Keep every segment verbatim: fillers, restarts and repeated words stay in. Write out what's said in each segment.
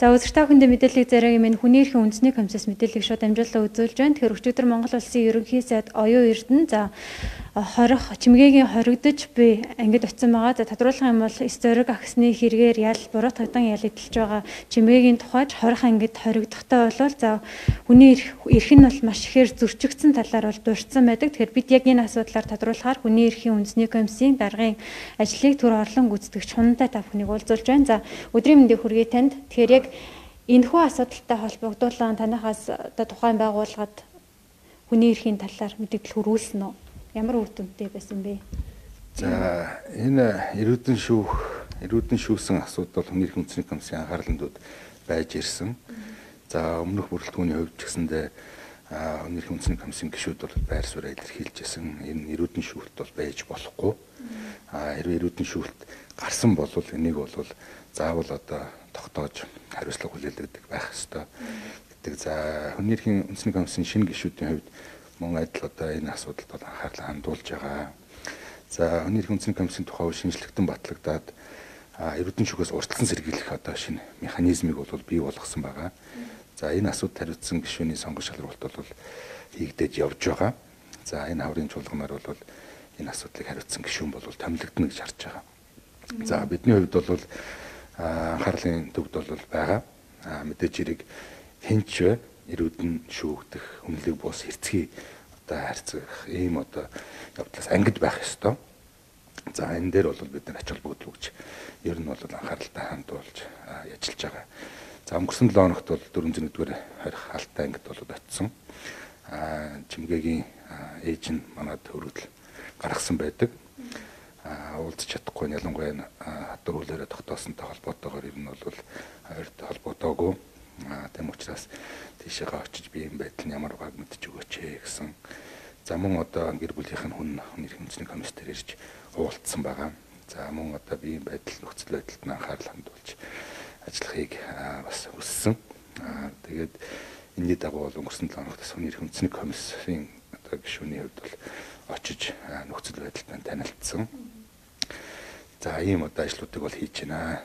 За үзэгч та бүхэндээ мэдээллийг зараагийн минь хүний эрхийн үндэсний комиссаас мэдээллийг шууд амжилттай үзүүлж байна. Тэгэхээр өчигдөр Монгол Улсын ерөнхий сайд Оюун Эрдэнэ за хорих чимгээгийн хоригдож би ангид очсон байгаа. За тодруулах юм бол эс зориг агсны хэрэгээр ял буруутгагдан ял эдэлж байгаа чимгээгийн тухайд хорих ангид хоригдохтой болвол за хүний эрх нь бол маш ихээр зөрчигдсөн талаар бол дурдсан байдаг. Тэгэхээр бид яг энэ асуудлаар тодруулахаар хүний эрхийн үндэсний комиссийн даргын ажлыг түр орлон гүйцэтгэгч Хунантай та бүхнийг уулзуулж байна. За өдрийн мэндийг хүргэе танд. Тэгэхээр яг энэхүү асуудалтай холбогдуулан танахаас одоо тухайн байгууллагад хүний эрхийн талаар мэдээлэл хүрүүлсэн үү? Ямар үр дүнтэй байсан бэ? За энэ эрүүдэн шүүх, эрүүдэн шүүсэн асуудал хүний эрхийн үндэсний комиссийн анхаарланд байж ирсэн. За өмнөх бүрэлдэхүүний хувьд ч гэсэндээ хүний эрхийн үндэсний комиссийн гишүүд бол байр сууриа илэрхийлжсэн. Энэ эрүүдэн шүүхт бол байж болохгүй. А хэрвээ эрүүдэн шүүхт гарсан бол энийг бол заавал одоо тогтоож хариуцлага хүлээлгдэг байх ёстой гэдэг. За хүний эрхийн үндэсний комиссийн шинэ гишүүдийн хувьд мөн адил одоо энэ асуудалд бол анхаарлаа хандуулж байгаа. За хүний эрхийн үндэсний комиссийн тухай шинжилгэтэн батлагдаад эрүүдэн шүүхээс урьдчилан сэргийлэх одоо шинэ механизмыг бол бий болгосон байгаа. За энэ асуудал хариуцсан гишүүний сонгон шалралт бол хийгдэж явж байгаа. За энэ хаврын чуулганаар бол энэ асуудлыг хариуцсан гишүүн бол томилогдно гэж харж байгаа. За бидний хувьд бол анхаарлын төвд бол байгаа. Мэдээж хэрэг хинч эрүүдэн шүүгдэх үнэлэг бус хэрцгий одоо харьцах ийм одоо явдлаас ангид байх ёстой. За энэ дээр бол бид нар ач холбогдол өгч ер нь бол анхааралтай хандуулж ажиллаж байгаа. За өнгөрсөн седем хоногт бол дөрвөн зуун нэгдүгээр хорих алтай ангид бол очсон. А чимгээгийн ээж нь манад өргөдөл гаргасан байдаг. А уулзч чадахгүй ялангуяа хатар хөлөөрөө тогтоосонтой холбоотойгоор ер нь бол хоёрт холбоотойгоо. Тэм учраас тийшээгээ очиж би энэ байдал нь ямар байгааг мэдчих өгөөч гэсэн. За мөн одоо гэр бүлийнх нь хүн хүний эрхийн үндэсний комисс дээр ирж уулзсан байгаа. За мөн одоо би энэ байдал нөхцөл байдалд нь анхаарал хандуулж ажиллахыг бас хүссэн. Тэгээд энэний дагуу бол өнгөрсөн седем хоногт хүний эрхийн үндэсний комиссийн одоо гишүүний хувьд бол очиж нөхцөл байдалтай танилцсан. За ийм одоо ажлуудыг бол хийж байна.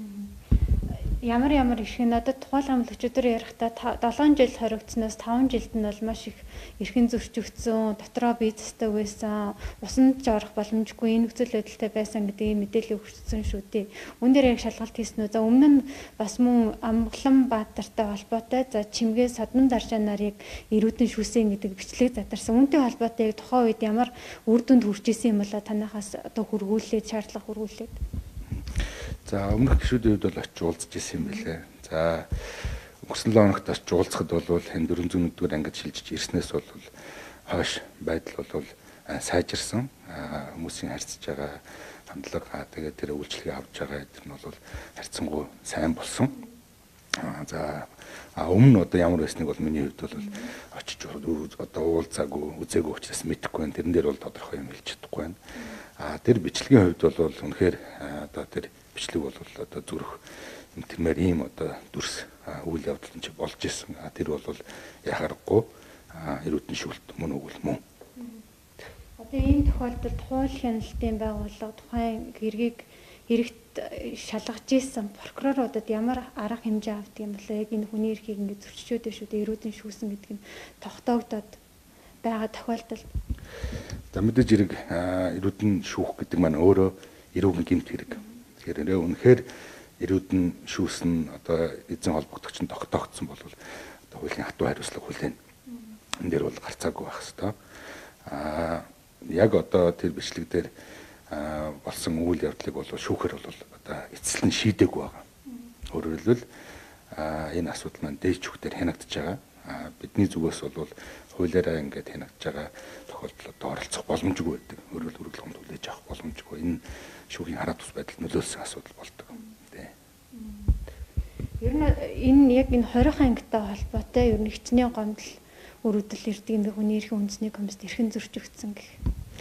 Ямар ямар их надад тухайлбал өчигдөр ярихдаа долоон жил хоригдсноос таван жилд нь бол маш их эрхэн зөрчигдсөн, дотроо бие застай байсан, усанд ч орох боломжгүй энэ нөхцөл байдалтай байсан гэдгийг мэдээлэл өгсөн шүү дээ. Үүн дээр яг шалгалт хийсэн үү? За өмнө нь бас мөн Амглан Баатартай холбоотой за чимгээ содон даршаа нарыг эрүүдэн шүүсэн гэдэг бичлэг задарсан. Үүнтэй холбоотой яг тухайн үед ямар үр дүнд хүрч исэн юм болоо танахаас одоо хургуулээд шаардлага хургуулээд. За өмнөх гишүүдийн хувьд бол очиж уулзж ирсэн юм билээ. За өнгөрсөн седем хоногт очиж уулзахад бол энэ дөрвөн зуун нэгдүгээр ангид шилжиж ирснээс бол хойш байдал бол сайжирсан. Хүмүүсийн харьцаж байгаа хандлага тэгээд тэр үйлчлэгээ авч байгаа гэдэг нь бол харьцангуй сайн болсон. За өмнө нь одоо ямар байсныг бол миний хувьд бол очиж одоо уулзаагүй, үзээгүй учраас мэдэхгүй байна. Тэрэн дээр бол тодорхой юм хэлж чадахгүй байна. А тэр бичлэгийн хувьд бол үнэхээр одоо тэр бичлэг бол одоо зүрх интермер ийм одоо дүрс үйл явдал нь ч болж исэн. Тэр бол яхаарахгүй эрүүдэн шүүлт мөн үгүй мөн. Одоо ийм тохиолдолд хууль хяналтын байгууллага тухайн хэргийг хэрэгт шалгаж исэн прокуроруудад ямар арга хэмжээ авдаг юм бэ? Яг энэ хүний эрхийг ингэ зөрчиж өдөө шүү дээ эрүүдэн шүүсэн гэдэг нь тогтоогдоод байгаа тохиолдолд. За мэдээж хэрэг эрүүдэн шүүх гэдэг маань өөрөө эрүүгийн гэмт хэрэг. Тэгэхээр үнэхээр эрүүдэн шүүсэн одоо эзэн холбогдогч нь тогтоогдсон бол одоо хуулийн хатуу хариуцлага хүлээн. Энэ дээр бол гарцаагүй байх хэвээр. Аа яг одоо тэр бичлэг дээр болсон үйл явдлыг бол шүүхээр бол одоо эцэслэн шийдээгүй байгаа. Өөрөөр хэлбэл энэ асуудал маань дээд шүүхтэр хянагдаж байгаа. Бидний зүгээс бол хуулиараа ингээд хянагдаж байгаа тохиолдлууд оролцох боломжгүй байдаг. Өөрөөр хэлбэл үргэлжлэн хүлээж авах боломжгүй. Энэ шүүхийн хараа тус байдал нөлөөлсөн асуудал болдог. Тэ. Ер нь энэ яг энэ хорих ангитай холбоотой ер нь хичнээн гомдол өрөвдөл ирдэг юм бэ хүний эрхийн үндэсний комиссд эрхэн зөрчигдсөн гэх.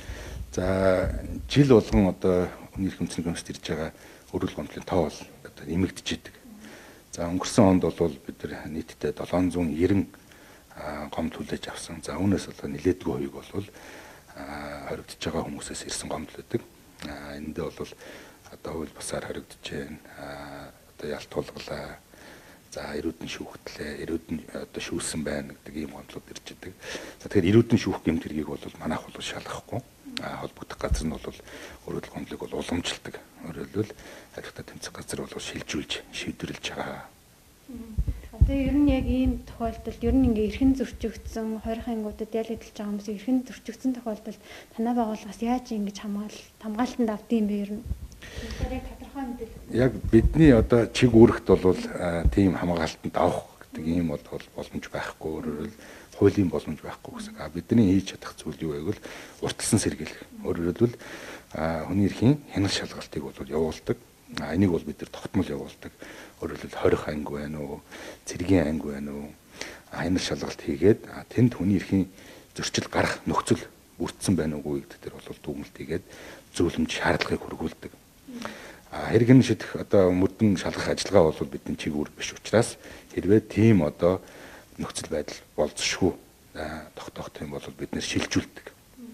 За жил болгон одоо хүний эрхийн үндэсний комиссд ирж байгаа өрөвдөл гомдлын тоо бол одоо нэмэгдэж идэг. За өнгөрсөн онд бол бид нар нийтдээ долоон зуун нэрэн гомдол хүлээж авсан. За үүнээс бол нэлээдгүй хувийг бол хоригдож байгаа хүмүүсээс ирсэн гомдол байдаг. Энд дээр бол одоо хууль бусаар хоригдож байна. Одоо ялт тулгалаа. За эрүүдэн шүүхтлээ, эрүүдэн одоо шүүсэн байна гэдэг ийм онцлог ирж идэг. За тэгэхээр эрүүдэн шүүх гэмт хэргийг бол манайх бол шалгахгүй. А холбогдох газар нь бол өрөөл гомдлыг бол уламжилдаг. Өөрөөр хэлбэл хариуцлага тэмцэх газар бол шилжүүлж, шийдвэрлэж байгаа. Одоо ер нь яг ийм тохиолдолд ер нь ингээ эрхэн зөрчигдсөн хорих ангуудад ял эдэлж байгаа хүмүүс эрхэн зөрчигдсөн тохиолдолд танай байгууллагаас яаж ингэж хамгаал хамгаалтанд авдсан юм бэ ер нь? Яг тодорхой мэдээлэл. Яг бидний одоо чиг үүрэгт бол тийм хамгаалтанд авах гэдэг ийм бол боломж байхгүй. Өөрөөр хэлбэл хуулийн боломж байхгүй гэсэн. А бидний хийж чадах зүйл юу вэ гэвэл урталсан сэргийлэх. Өөрөөр хэлбэл хүний эрхийн хяналт шалгалтыг бол явуулдаг. А энийг бол бид нар тогтмол явуулдаг. Өөрөөр хэлбэл хорих анги байна уу, цэргийн анги байна уу, хяналт шалгалт хийгээд тэнд хүний эрхийн зөрчил гарах нөхцөл бүрдсэн байна уугүй гэдэг дээр бол дүгнэлт хийгээд зөвлөмж шаардлагыг хөргүүлдэг. А хэрэг нь шидэх одоо мөрдөн шалгах ажиллагаа бол бидний чиг үүрэг биш учраас хэрвээ тийм одоо нөхцөл байдал болцсошгүй тогтоох юм бол бид нэр шилжүүлдэг.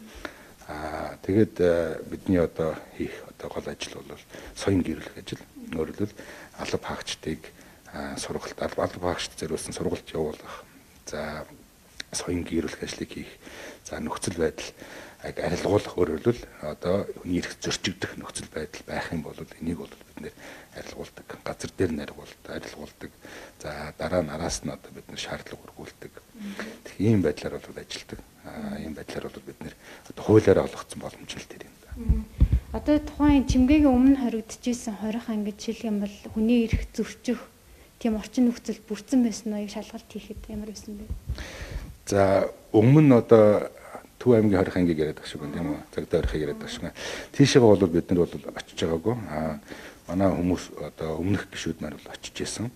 Аа тэгээд бидний одоо хийх одоо гол ажил бол соён гэрүүлэх ажил. Өөрөөр хэлбэл алба хаагчдыг сургалт алба хаагчд зориулсан сургалт явуулах. За соён гэрүүлэх ажлыг хийх. За нөхцөл байдал арилгуулах. Өөрөөр хэлбэл одоо хүний эрх зөрчигдөх нөхцөл байдал байх юм бол энийг бол бид нэр арилгуулдаг. Газар дээр наригуулдаг, арилгуулдаг. За дараа нь араас нь одоо бид нэр шаардлага хөргүүлдэг. Тэг ийм байдлаар бол ажилладаг. Аа ийм байдлаар бол бид нэр одоо хуулиараа олгогдсон боломж л тэр юм да. Одоо тухайн чимгээгийн өмнө хоригдчихсэн хорих ангид жишээлх юм бол хүний эрх зөрчих тийм орчин нөхцөл бүрдсэн байсан уу? Шалгалт хийхэд ямар байсан бэ? За өмнө нь одоо Төв аймгийн хорих ангийг яриад байгаа шиг байна тийм үү? Цагдаа хорихыг яриад байгаа шиг. Тийшээгээ бол бид нар бол очиж байгаагүй. Аа манай хүмүүс одоо өмнөх гишүүд маань бол очиж исэн.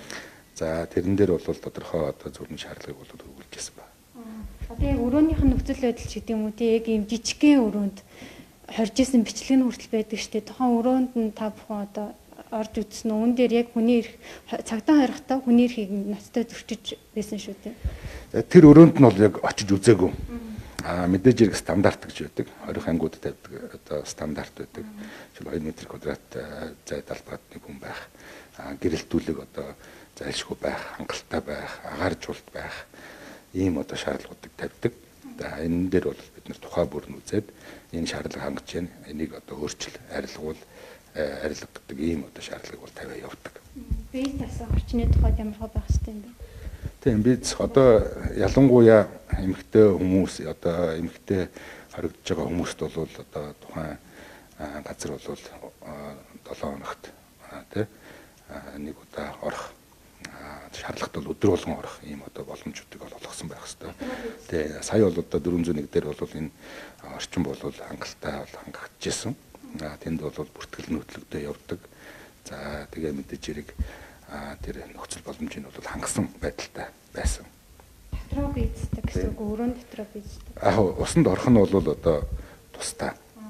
За тэрэн дээр бол тодорхой одоо зөвлөмж шаардлагыг бол хөрвүүлж исэн ба. Одоо яг өрөөнийх нь нөхцөл байдал ч гэдэг юм уу тийм яг ийм жижигхэн өрөөнд хорж исэн бичлэг нь хүртэл байдаг шүү дээ. Тухайн өрөөнд нь та бүхэн одоо орж үзсэн үү? Үүн дээр яг хүний эрх цагдаа хорихтаа хүний эрхийг ноцтой зөрчиж байсан шүү дээ. Тэр өрөөнд нь бол яг очиж үзээгүй. А мэдээж хэрэг стандарт гэж байдаг. Хорих ангууд тавьдаг одоо стандарт байдаг. Жишээл хоёр метр квадрат зайд албаад нэг хүн байх. А гэрэлтүүлэг одоо зайлшгүй байх, хангалттай байх, агаар жуулт байх. Ийм одоо шаардлагуудыг тавьдаг. За энэ дээр бол бид нэр тухай бүр нь үзээд энэ шаардлага хангаж байна. Энийг одоо өөрчил, арилгуул, арилга гэдэг ийм одоо шаардлагыг бол тавиа явуулдаг. Бие тасаа орчны тухайд ямар хөө байх хэрэгтэй юм бэ? Тийм бид одоо ялангуяа эмэгтэй хүмүүс одоо эмэгтэй хоригдож байгаа хүмүүст бол одоо тухайн газар бол долоон хоногт тий нэг удаа орох шаардлагат бол өдөр болгон орох ийм одоо боломжуудыг бол олгосон байх хэвээр. Тий сая бол одоо дөрвөн зуун нэг дээр бол энэ орчин бол хангалттай бол хангагдчихсэн. Тэнд бол бүртгэл нөтлөгдөө явдаг. За тэгээ мэдээж хэрэг тэр нөхцөл боломжийг бол хангасан байдалтай байсан. Дотроо бийцдэг гэсэн үг өрөөнд дотроо бийцдэг. Аа усанд орох нь бол одоо тустай.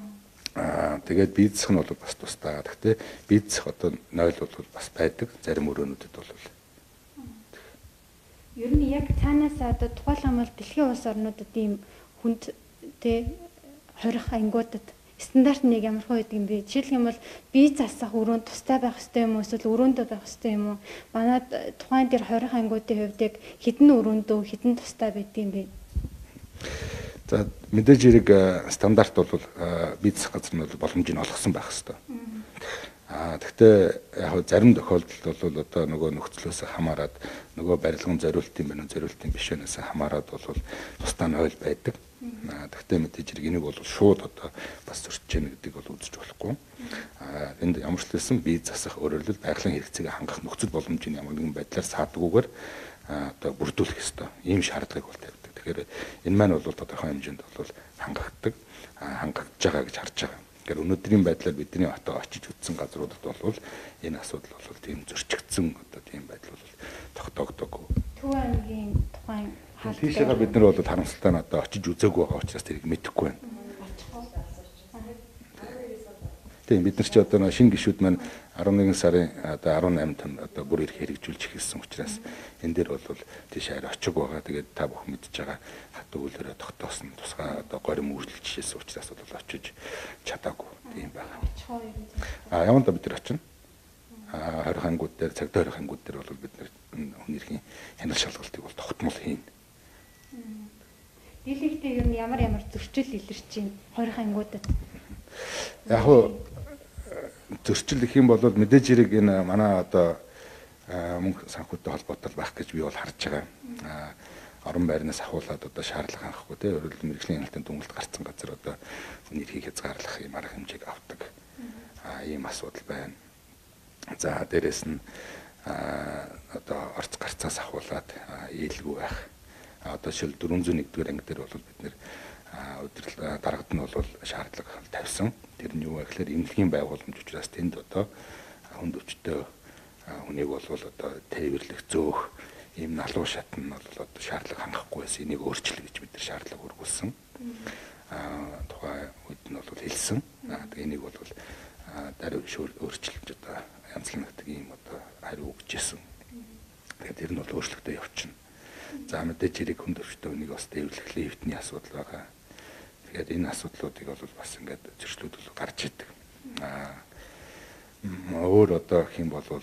Аа тэгээд бийцэх нь бол бас тустай. Гэхдээ бийцэх одоо нойл бол бас байдаг зарим өрөөнүүдэд бол. Ер нь яг цаанаас одоо тухайлбал дэлхийн улс орнуудад ийм хүнд тэ хорих ангиудад стандарт нэг ямар хөө гэдэг юм бэ? Жишээлх юм бол бие засах өрөөнд тустай байх хэрэгтэй юм уу? Эсвэл өрөөндөө байх хэрэгтэй юм уу? Манайд тухайн дээр хорих ангиудын хувьд яг хэдэн өрөөндөө хэдэн тустай байдаг юм бэ? За мэдээж хэрэг стандарт бол бие засах газар нь бол боломжийг олгосон байх хэрэгтэй. Аа гэхдээ яг зарим тохиолдолд бол одоо нөгөө нөхцлөөс хамаарат нөгөө барилгын зориултын байна уу зориултын биш байнаас хамаарат бол тусдаа нойл байдаг. Аа тэгтээ мэдээж хэрэг энийг бол шууд одоо бас зөрчиж яах гэдгийг бол үзэж болохгүй. Аа энд ямар ч хэлсэн бие засах өөрөөр хэлбэл байгалийн хэрэгцээг хангах нөхцөл боломжийг ямар нэгэн байдлаар саадгүйгээр одоо бүрдүүлэх ёстой. Ийм шаардлагыг бол тавьдаг. Тэгэхээр энэ маань бол тодорхой хэмжээнд бол хангагддаг, хангагдж байгаа гэж харж байгаа. Тэгэхээр өнөөдрийн байдлаар бидний одоо очиж үзсэн газруудад бол энэ асуудал бол тийм зөрчигдсөн одоо тийм байдал бол тогтоогдоогүй. Төв аймгийн тухайн тийшээгээ бид нар бол харамсалтай нь одоо очиж үзээгүй байгаа учраас тэрийг мэдэхгүй байна. Тийм бид нар ч одоо шинэ гишүүд маань арван нэгэн сарын одоо арван наймд одоо бүр ирэх хэрэгжүүлж эхэлсэн учраас энэ дээр бол тийш арай очиг байгаа. Тэгээд та бүхэн мэдж байгаа хат өгүүлбэрээ тогтоосон тусгай одоо горим үйлчлж хийсэн учраас бол очиж чадаагүй тийм байна. А яванда бид нар очино. А хорих ангууд дээр, цагдаа хорих ангууд дээр бол бид нэр хүний эрхийн хяналт шалгалтыг бол тогтмол хийн. Дийлэгтэй ер нь ямар ямар зөрчил илэрч байна хорих ангуудад? Яг хуу зөрчил гэх юм бол мэдээж хэрэг энэ манай одоо мөнгө санхүүтэй холбоотой байх гэж би бол харж байгаа. Орон байрнаас ахуулаад одоо шаардлага хангахгүй тийм өөрөлд мэрэгжлийн хяналтын дүнэлт гарцсан газар одоо хүний эрхийг хязгаарлах юм арга хэмжээг авдаг. Аа ийм асуудал байна. За дээрэс нь одоо орц гарцаас ахуулаад ийлгүй байх. Одоо шил дөрвөн зуун нэгдүгээр анги дээр бол бид нэр удирдал дарагт нь бол шаардлага тавьсан. Тэр нь юу вэ гэхээр эмнэлгийн байгууламж учраас тэнд одоо хүнд өвчтөй хүнийг бол одоо тээвэрлэх зөөх ийм налуу шатн нь бол одоо шаардлага хангахгүй байсан. Энийг өөрчлөе гэж бид нар шаардлага өргүүлсэн. Аа тухайн үед нь бол хэлсэн. Тэгээ энийг бол даруй өөрчлөлт одоо янзлагддаг ийм одоо хариу өгчээсэн. Тэгээд тэр нь бол өөрчлөлтөд явчихна. За мэдээж хэрэг хүнд өвчтөй хүнийг бас тээвэрлэх лифтний асуудал байгаа. Тэгээд энэ асуудлуудыг бол бас ингээд зөрчлүүд бол гарч идэг. Аа өөр одоо хэм болвол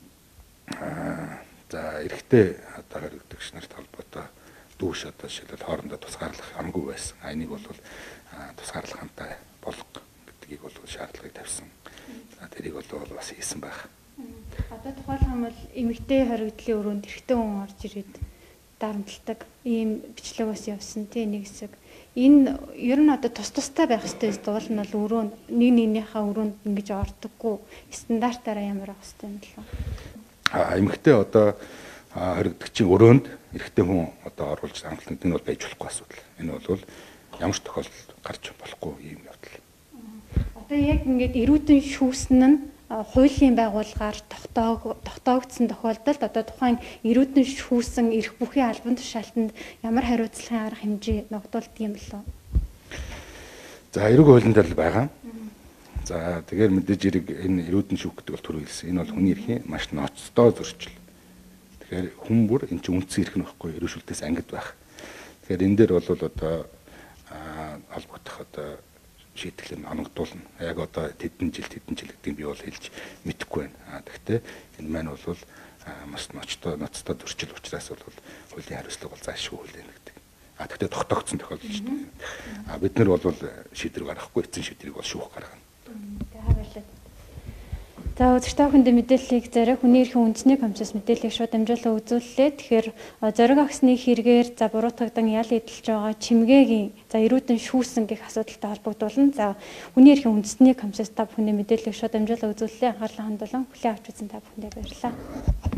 аа за эрэгтэй одоо хоригдогч нарт холбоотой дүүш одоо жишээлбэл хоорондоо тусгаарлах амгүй байсан. А энийг бол тусгаарлахантай болго гэдгийг бол шаардлагыг тавьсан. За тэрийг бол бас хийсэн байх. Одоо тухайлбал бол эмэгтэй хоригдлын өрөөнд эрэгтэй хүн орж ирээд дарамтлагдаг ийм бичлэг бас явсан тийм нэг хэсэг. Энэ ер нь одоо тус тустай байх хэрэгтэй дуул нь бол өрөөнд нэг нэгнийхээ өрөөнд ингэж ордоггүй стандартаараа ямар байх хэрэгтэй юм бэ? А эмэгтэй одоо хоригдогчийн өрөөнд эрэгтэй хүн одоо оруулж амтлагт энэ бол байж болохгүй асуудал. Энэ бол ямар ч тохиолдолд гарч болохгүй юм явдал. Одоо яг ингээд эрүүдэн шүүсэн нь хуулийн байгууллагаар тогтоогдсон тохиолдолд одоо тухайн эрүүдэн шүүсэн эрх бүхий албан тушаалтанд ямар хариуцлагын арга хэмжээ ногдуулдаг юм болов? За эрэг хуулийн дээр л байгаа. За тэгэхээр мэдээж хэрэг энэ эрүүдэн шүүх гэдэг бол түрүү хэлсэн. Энэ бол хүний эрхийн маш ноцтой зөрчил. Тэгэхээр хүн бүр эн чинь үндсэн эрх нь байхгүй эрүүшүүлтээс ангид байх. Тэгэхээр энэ дээр бол одоо холбогдох одоо шийтгэл нь оногдуулна. Яг одоо тэдэн жил тэдэн жил гэдэг нь би бол хэлж мэдэхгүй байна. А тэгвэл энэ маань бол маш ноцтой ноцтой зөрчил учраас бол хуулийн хариуцлага бол заашгүй хүлээнэ гэдэг. А тэгвэл тогтоогдсон тохиолдол шүү дээ. А бид нар бол шийдвэр гаргахгүй эцсийн шийдвэрийг бол шүүх гаргана. За үзэгч та бүхэнд мэдээллийг зариг хүний эрхийн үндэсний комиссаас мэдээллийг шууд дамжуулан үзүүллээ. Тэгэхээр зориг агсны хэрэгээр за буруутгагдан ял эдэлж байгаа чимгээгийн за эрүүдэн шүүсэн гэх асуудалтай холбогдуулна. За хүний эрхийн үндэсний комиссаас та бүхэнд мэдээллийг шууд дамжуулан үзүүллээ. Анхаарлаа хандуулан хүлээн авч үзсэн та бүхэндээ баярлалаа.